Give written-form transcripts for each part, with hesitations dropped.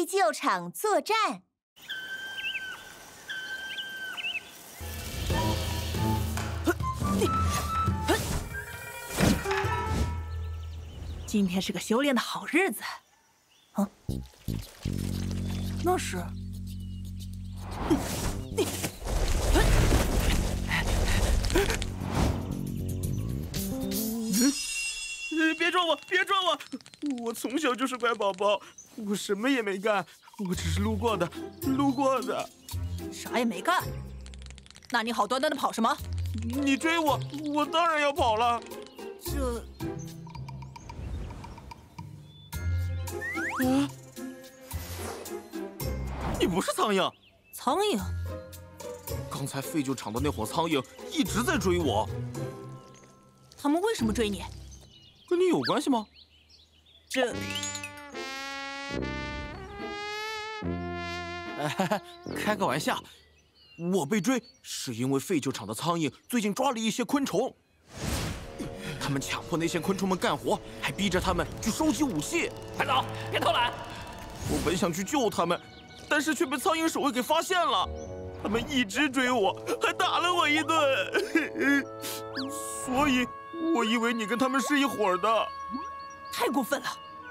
救场作战。 今天是个修炼的好日子。啊，那是。 别撞我！别撞我！我从小就是乖宝宝，我什么也没干，我只是路过的。 啥也没干？那你好端端的跑什么？ 你追我，我当然要跑了。 这…… 啊！你不是苍蝇？ 苍蝇？ 刚才废旧厂的那伙苍蝇一直在追我。 他们为什么追你？ 跟你有关系吗？ 这…… 开个玩笑，我被追是因为废旧厂的苍蝇最近抓了一些昆虫，他们强迫那些昆虫们干活，还逼着他们去收集武器。 快走，别偷懒！ 我本想去救他们，但是却被苍蝇守卫给发现了，他们一直追我，还打了我一顿，所以我以为你跟他们是一伙的。 太过分了！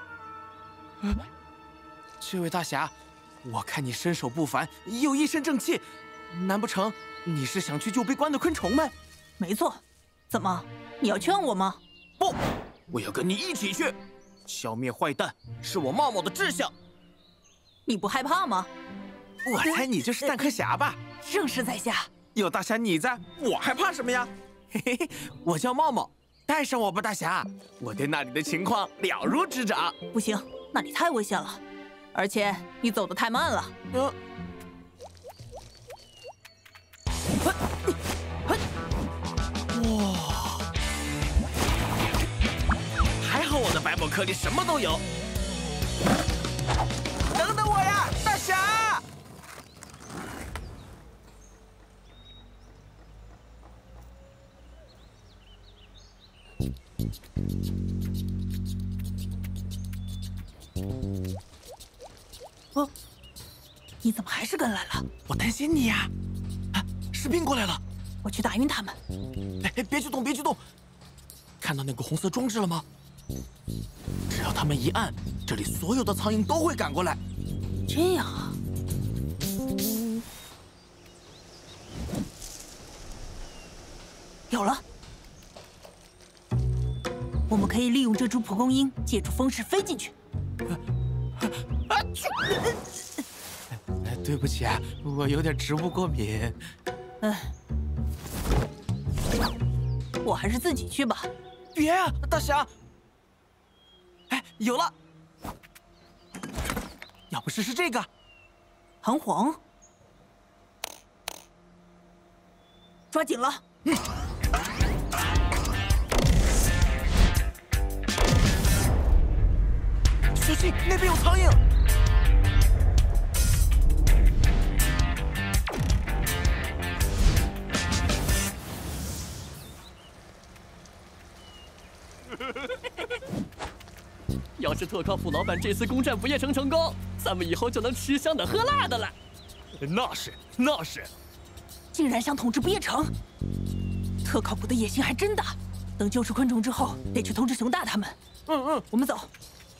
这位大侠，我看你身手不凡，又一身正气，难不成你是想去救被关的昆虫们？ 没错。怎么，你要劝我吗？ 不，我要跟你一起去，消灭坏蛋是我茂茂的志向。 你不害怕吗？ 我猜你就是蛋壳侠吧？ 正是在下。 有大侠你在，我还怕什么呀？嘿嘿嘿，我叫茂茂，带上我吧，大侠，我对那里的情况了如指掌。 不行，那里太危险了，而且你走得太慢了。 哇，还好我的百宝壳里什么都有。等等我呀，大侠！ 哦，你怎么还是跟来了？ 我担心你呀。啊，士兵过来了， 我去打晕他们。 哎，别去动，别去动！看到那个红色装置了吗？只要他们一按，这里所有的苍蝇都会赶过来。 这样啊。有了。我们可以利用这株蒲公英，借助风势飞进去。 对不起啊，我有点植物过敏。 我还是自己去吧。 别啊，大侠！哎，有了！要不试试这个？ 弹簧，抓紧了！ 小心，那边有苍蝇！ 要是特靠谱老板这次攻占不夜城成功，咱们以后就能吃香的喝辣的了。那是， 竟然想统治不夜城，特靠谱的野心还真大。等救出昆虫之后，得去通知熊大他们。我们走。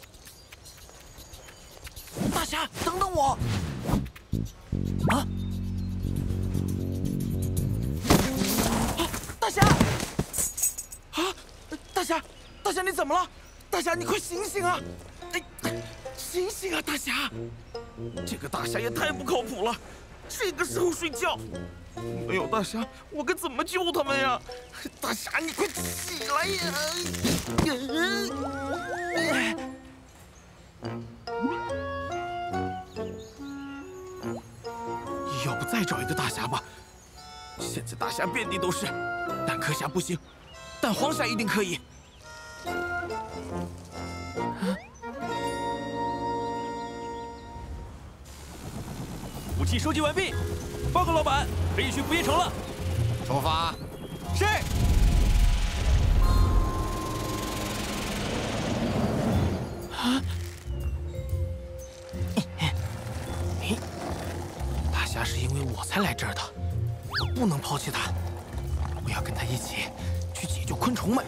大侠，等等我！啊！大侠！啊！大侠，你怎么了？大侠，你快醒醒啊！醒醒啊，大侠！这个大侠也太不靠谱了，这个时候睡觉。没有大侠，我该怎么救他们呀？大侠，你快起来呀！要不再找一个大侠吧？现在大侠遍地都是，蛋壳侠不行，蛋黄侠一定可以。 武器收集完毕，报告老板，可以去不夜城了。 出发。是。啊！ 才来这儿的，我不能抛弃他，我要跟他一起去解救昆虫们。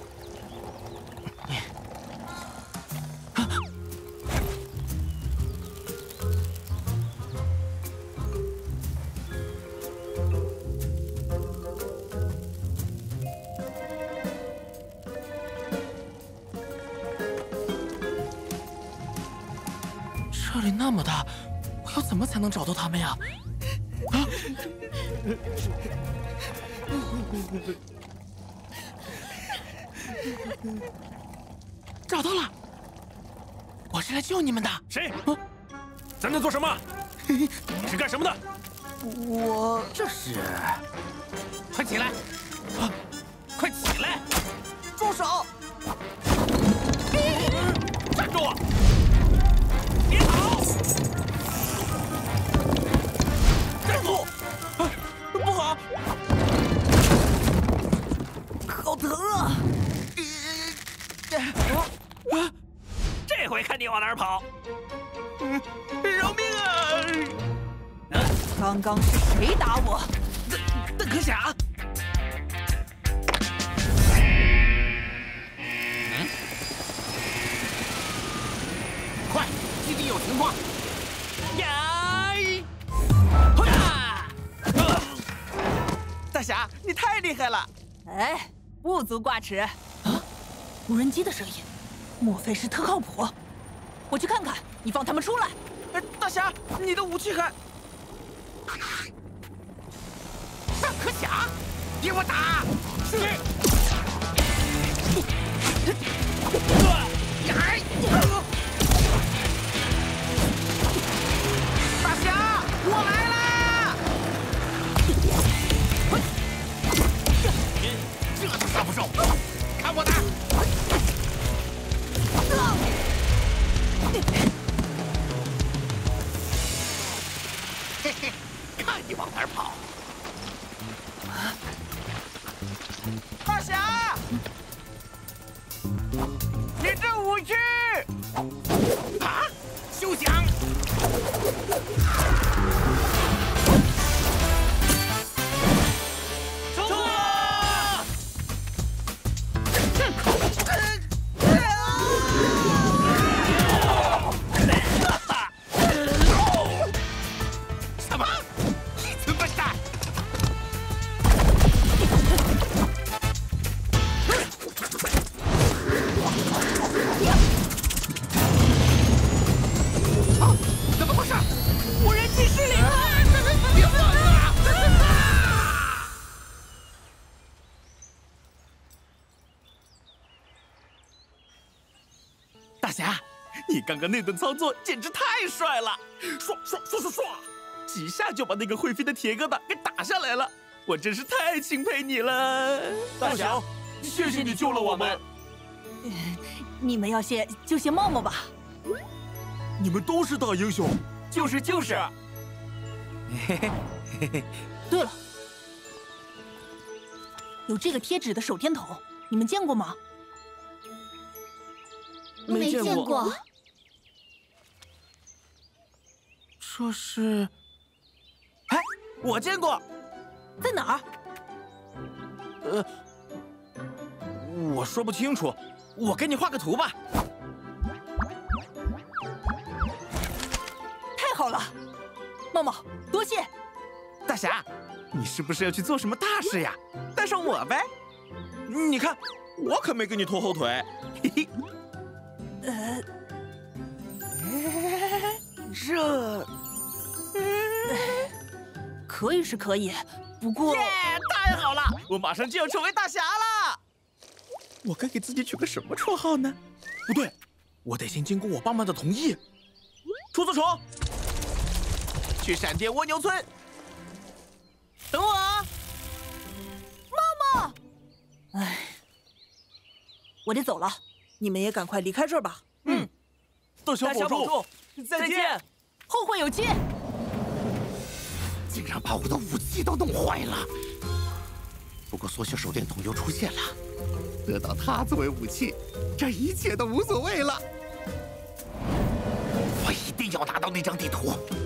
这里那么大，我要怎么才能找到他们呀？啊！找到了！我是来救你们的。 谁？在那做什么？你是干什么的？ 我这是……快起来！啊！快起来！ 住手！ 站住！别跑！站住！ 不好！好疼啊！ 这回看你往哪儿跑！ 饶命啊！ 刚刚是谁打我？ 邓可侠！快，基地有情况！ 呀！ 大侠，你太厉害了！ 哎，不足挂齿。啊，无人机的声音，莫非是特靠谱？我去看看，你放他们出来。 大侠，你的武器还……邓可侠，给我打！是。大侠，我来啦！这都杀不受，看我的！嘿嘿，看你往哪儿跑！大侠，你这武器啊，休想！ 冲啊！ 什么？你这笨蛋！啊！怎么回事？无人机失灵了！别忘了！大侠，你刚刚那顿操作简直太帅了！唰！几下就把那个会飞的铁疙瘩给打下来了，我真是太钦佩你了！ 大侠，谢谢你救了我们。 你们要谢就谢茂茂吧。 你们都是大英雄。 就是。 对了，有这个贴纸的手电筒，你们见过吗？ 没见过。 这是……哎，我见过， 在哪儿？ 我说不清楚，我给你画个图吧。 太好了，茂茂，多谢。 大侠，你是不是要去做什么大事呀？带上我呗。你看，我可没给你拖后腿。嘿嘿。这…… 可以是可以，不过…… 太好了，我马上就要成为大侠了。我该给自己取个什么绰号呢？不对，我得先经过我爸妈的同意。出租虫，去闪电蜗牛村，等我啊！ 茂茂，哎，我得走了，你们也赶快离开这儿吧。 大侠保重， 再见。 后会有期。 竟然把我的武器都弄坏了。不过缩小手电筒又出现了，得到它作为武器，这一切都无所谓了。我一定要拿到那张地图。